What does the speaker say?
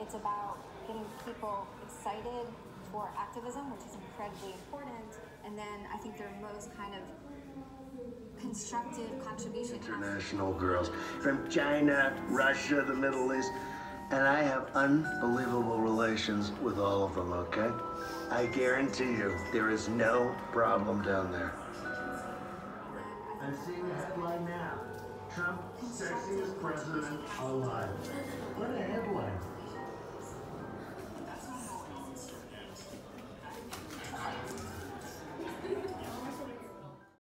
It's about getting people excited for activism, which is incredibly important. And then I think their most kind of constructive contribution. International girls from China, Russia, the Middle East, and I have unbelievable relations with all of them, okay? I guarantee you, there is no problem down there. I'm seeing a headline now. Trump, sexiest president alive. What a headline.